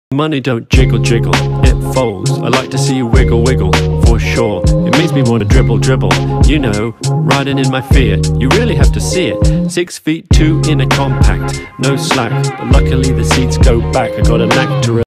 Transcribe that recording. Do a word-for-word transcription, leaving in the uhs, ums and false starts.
Money don't jiggle jiggle, it folds. I like to see you wiggle wiggle, for sure. It makes me want to dribble dribble, you know, riding in my Fiat. You really have to see it. Six feet two in a compact, no slack, but luckily the seats go back. I got a knack to